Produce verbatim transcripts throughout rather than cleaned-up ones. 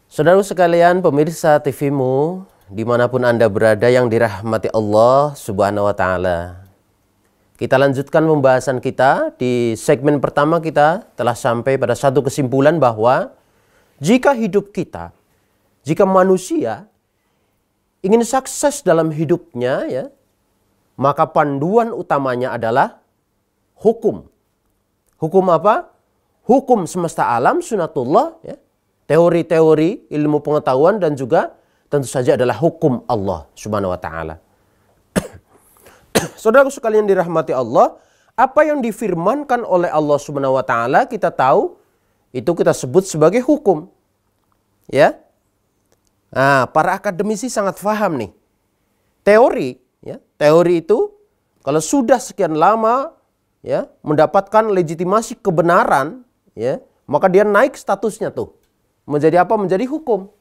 Saudara sekalian, pemirsa T V-mu, dimanapun Anda berada yang dirahmati Allah Subhanahu wa Ta'ala. Kita lanjutkan pembahasan kita. Di segmen pertama kita telah sampai pada satu kesimpulan bahwa jika hidup kita, jika manusia ingin sukses dalam hidupnya, ya, maka panduan utamanya adalah hukum. Hukum apa? Hukum semesta alam, sunatullah, ya. Teori-teori, ilmu pengetahuan, dan juga tentu saja adalah hukum Allah Subhanahu wa Ta'ala. Saudara sekalian dirahmati Allah, apa yang difirmankan oleh Allah Subhanahu wa Ta'ala kita tahu itu kita sebut sebagai hukum. Ya. Nah, para akademisi sangat paham nih. Teori, ya, teori itu kalau sudah sekian lama, ya, mendapatkan legitimasi kebenaran, ya, maka dia naik statusnya tuh. Menjadi apa? Menjadi hukum.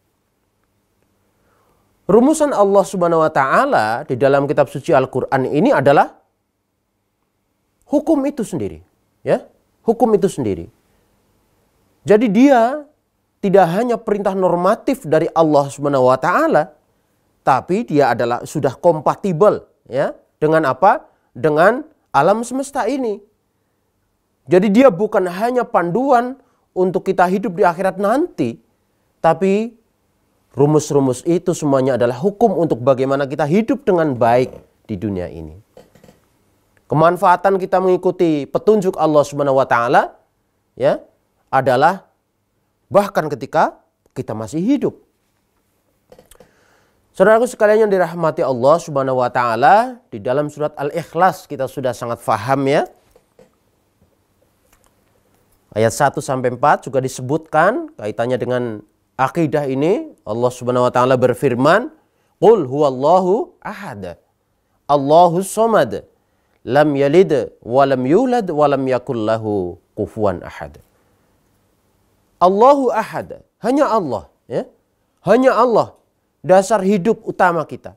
Rumusan Allah Subhanahu wa Ta'ala di dalam kitab suci Al-Qur'an ini adalah hukum itu sendiri, ya. Hukum itu sendiri. Jadi dia tidak hanya perintah normatif dari Allah Subhanahu wa Ta'ala, tapi dia adalah sudah kompatibel, ya, dengan apa? Dengan alam semesta ini. Jadi dia bukan hanya panduan untuk kita hidup di akhirat nanti, tapi rumus-rumus itu semuanya adalah hukum untuk bagaimana kita hidup dengan baik di dunia ini. Kemanfaatan kita mengikuti petunjuk Allah Subhanahu wa Ta'ala, ya, adalah bahkan ketika kita masih hidup. Saudaraku sekalian yang dirahmati Allah Subhanahu wa Ta'ala, di dalam surat Al-Ikhlas kita sudah sangat paham, ya. Ayat satu sampai empat juga disebutkan kaitannya dengan akidah ini. Allah Subhanahu wa Ta'ala berfirman, "Qul huwallahu ahad, Allahus samad, lam yalid wa lam yulad wa lam yakul lahu kufuwan ahad." Allahu ahad, hanya Allah, ya. Hanya Allah dasar hidup utama kita.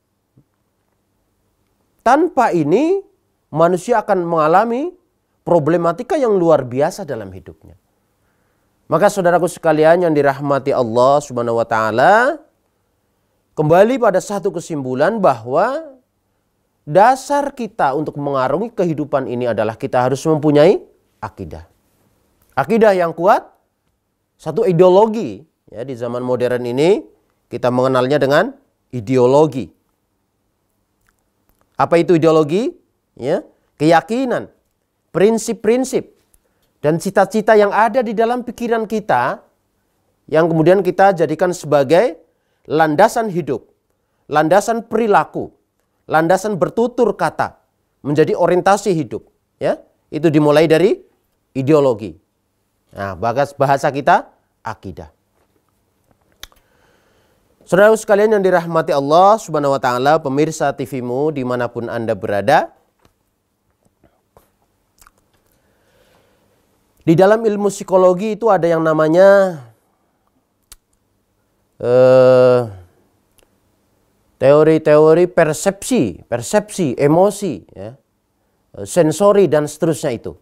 Tanpa ini manusia akan mengalami problematika yang luar biasa dalam hidupnya. Maka saudaraku sekalian yang dirahmati Allah Subhanahu wa Ta'ala, kembali pada satu kesimpulan bahwa dasar kita untuk mengarungi kehidupan ini adalah kita harus mempunyai akidah. Akidah yang kuat, satu ideologi, ya, di zaman modern ini kita mengenalnya dengan ideologi. Apa itu ideologi? Ya, keyakinan, prinsip-prinsip, dan cita-cita yang ada di dalam pikiran kita yang kemudian kita jadikan sebagai landasan hidup, landasan perilaku, landasan bertutur kata, menjadi orientasi hidup. Ya, itu dimulai dari ideologi. Nah, bahasa kita akidah. Saudara sekalian yang dirahmati Allah Subhanahu wa Ta'ala, pemirsa T V-mu dimanapun Anda berada, di dalam ilmu psikologi itu ada yang namanya teori-teori uh, persepsi, persepsi, emosi, ya, sensori, dan seterusnya itu.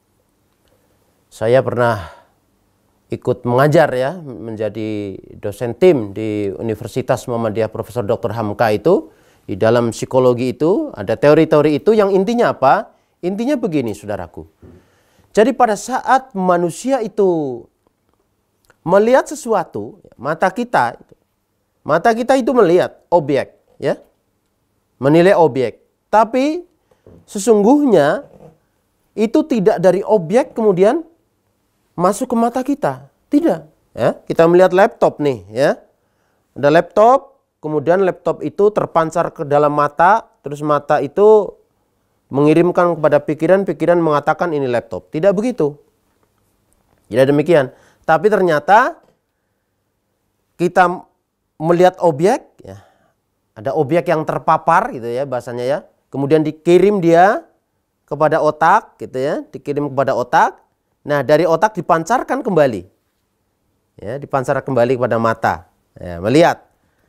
Saya pernah ikut mengajar, ya, menjadi dosen tim di Universitas Muhammadiyah Profesor Doktor Hamka itu. Di dalam psikologi itu ada teori-teori itu yang intinya apa? Intinya begini, saudaraku. Jadi pada saat manusia itu melihat sesuatu, mata kita, mata kita itu melihat objek, ya, menilai objek. Tapi sesungguhnya itu tidak dari objek kemudian masuk ke mata kita, tidak. Ya, kita melihat laptop nih, ya, ada laptop, kemudian laptop itu terpancar ke dalam mata, terus mata itu mengirimkan kepada pikiran, pikiran mengatakan ini laptop. Tidak begitu. Tidak demikian. Tapi ternyata kita melihat objek, ya, ada objek yang terpapar gitu, ya, bahasanya, ya. Kemudian dikirim dia kepada otak gitu, ya, dikirim kepada otak. Nah, dari otak dipancarkan kembali. Ya, dipancarkan kembali kepada mata. Ya, melihat.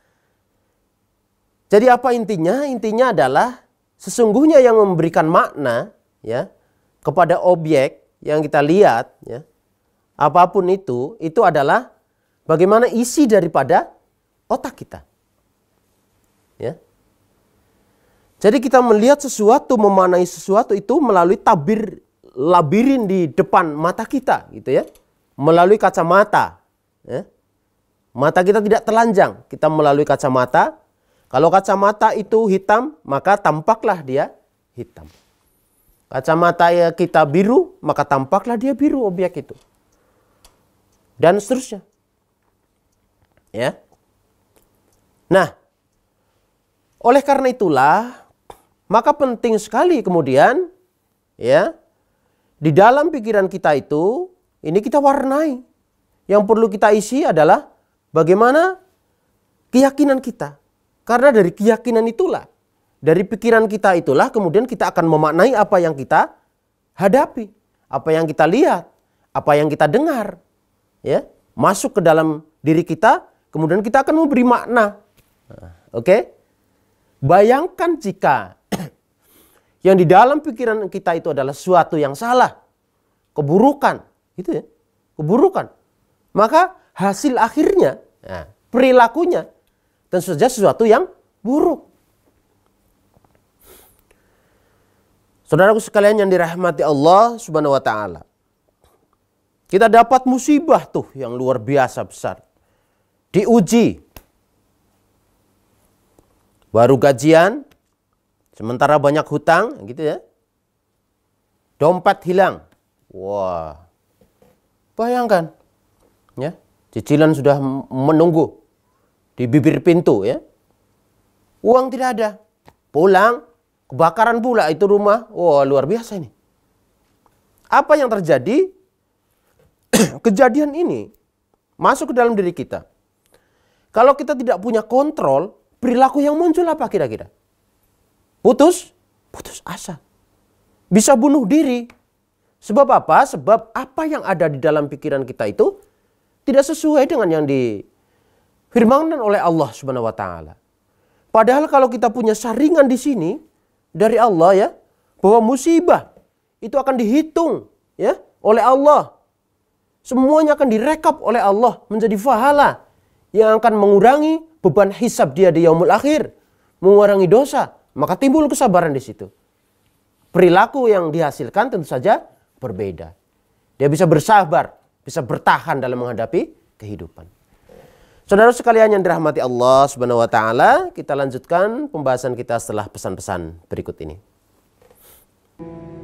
Jadi apa intinya? Intinya adalah sesungguhnya yang memberikan makna, ya, kepada objek yang kita lihat, ya, apapun itu, itu adalah bagaimana isi daripada otak kita. Ya. Jadi kita melihat sesuatu, memaknai sesuatu itu melalui tabir labirin di depan mata kita, gitu ya. Melalui kacamata. Ya. Mata kita tidak telanjang, kita melalui kacamata. Kalau kacamata itu hitam, maka tampaklah dia hitam. Kacamata kita biru, maka tampaklah dia biru objek itu. Dan seterusnya. Ya. Nah, oleh karena itulah, maka penting sekali kemudian, ya, di dalam pikiran kita itu, ini kita warnai. Yang perlu kita isi adalah bagaimana keyakinan kita. Karena dari keyakinan itulah, dari pikiran kita itulah kemudian kita akan memaknai apa yang kita hadapi, apa yang kita lihat, apa yang kita dengar, ya, masuk ke dalam diri kita, kemudian kita akan memberi makna. Nah, oke? Okay? Bayangkan jika yang di dalam pikiran kita itu adalah sesuatu yang salah, keburukan, gitu ya, keburukan. Maka hasil akhirnya, nah, perilakunya tentu saja sesuatu yang buruk. Saudaraku sekalian yang dirahmati Allah Subhanahu wa taala. Kita dapat musibah tuh yang luar biasa besar. Diuji. Baru gajian, sementara banyak hutang, gitu ya. Dompet hilang. Wah. Bayangkan. Ya, cicilan sudah menunggu di bibir pintu, ya. Uang tidak ada. Pulang, kebakaran pula itu rumah. Wah, luar biasa ini. Apa yang terjadi? Kejadian ini masuk ke dalam diri kita. Kalau kita tidak punya kontrol, perilaku yang muncul apa kira-kira? Putus, putus asa. Bisa bunuh diri. Sebab apa? Sebab apa yang ada di dalam pikiran kita itu tidak sesuai dengan yang difirmankan oleh Allah Subhanahu wa taala. Padahal kalau kita punya saringan di sini dari Allah, ya, bahwa musibah itu akan dihitung, ya, oleh Allah. Semuanya akan direkap oleh Allah menjadi pahala yang akan mengurangi beban hisab dia di yaumul akhir, mengurangi dosa, maka timbul kesabaran di situ. Perilaku yang dihasilkan tentu saja berbeda. Dia bisa bersabar, bisa bertahan dalam menghadapi kehidupan. Saudara sekalian yang dirahmati Allah Subhanahu wa taala, kita lanjutkan pembahasan kita setelah pesan-pesan berikut ini.